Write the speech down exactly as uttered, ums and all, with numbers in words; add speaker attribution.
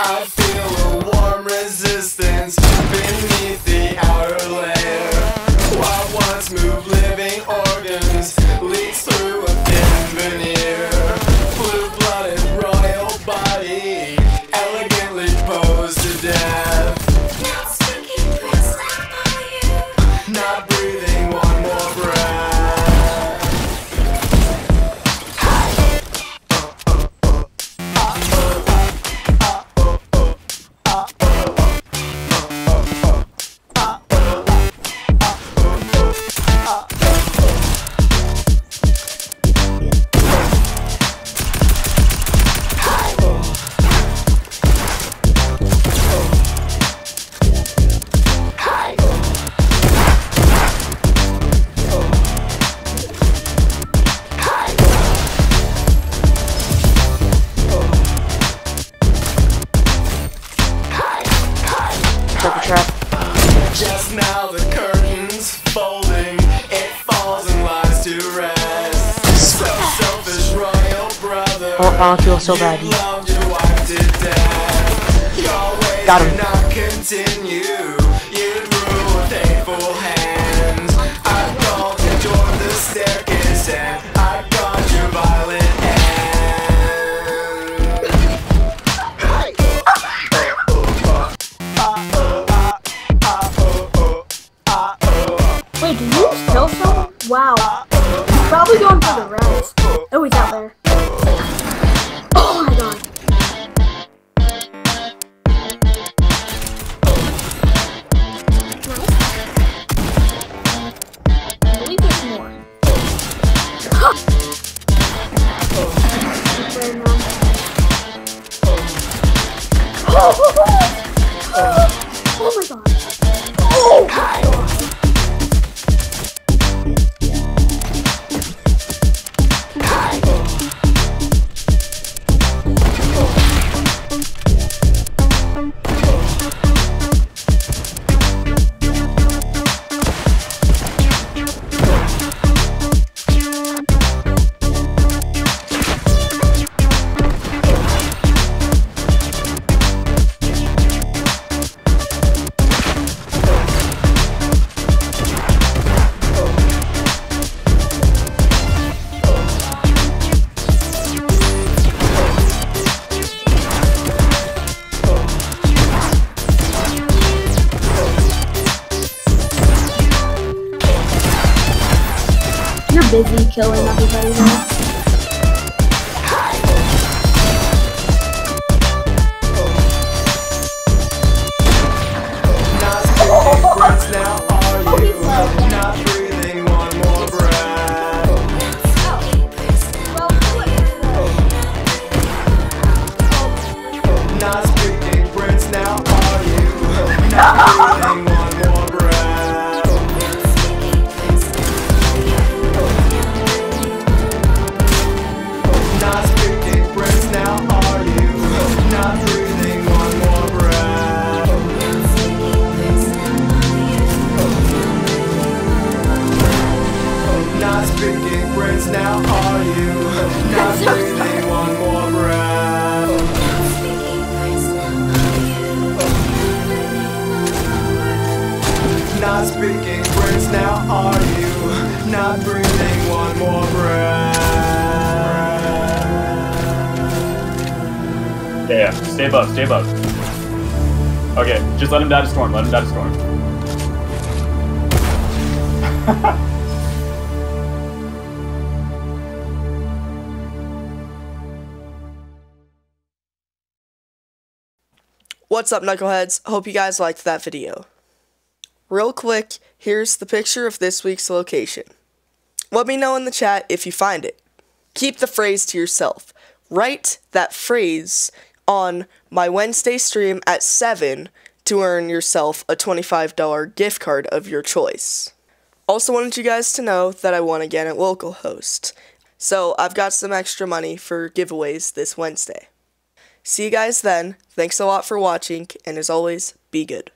Speaker 1: I feel a warm resistance beneath the outer layer. While once move living organs leaks through a thin veneer. Blue-blooded royal body elegantly posed to death.
Speaker 2: Not speaking, please not by you.
Speaker 1: Not breathing one more breath. Just now the curtain's folding, it falls and lies to rest. So selfish royal brother,
Speaker 3: Oh, I don't feel so bad.
Speaker 1: you loved your wife to death. Your ways
Speaker 3: Got him.
Speaker 1: did not continue, you'd rule with hateful hands. I called you toward the staircase and I caught your violent hand.
Speaker 4: Wait, did you just kill someone? Wow. He's probably going for the res. Oh, he's out there. Oh my god. Nice. I believe there's more. Oh my god. Oh my god. You're busy killing everybody now.
Speaker 1: Not speaking words now, are you? Not breathing one more breath. Not speaking words now, are you? Not breathing one more breath. Not speaking words now, are you? Not breathing one more breath. Not speaking words now, are you? Not breathing one more breath. Not speaking words now, are you? Not breathing one more breath.
Speaker 5: Yeah, yeah. Stay above, stay above. Okay, just let him die to storm, let him die to storm.
Speaker 6: What's up, knuckleheads? Hope you guys liked that video. Real quick, here's the picture of this week's location. Let me know in the chat if you find it. Keep the phrase to yourself. Write that phrase on my Wednesday stream at seven to earn yourself a twenty-five dollar gift card of your choice. Also wanted you guys to know that I won again at localhost. So I've got some extra money for giveaways this Wednesday. See you guys then. Thanks a lot for watching, and as always, be good.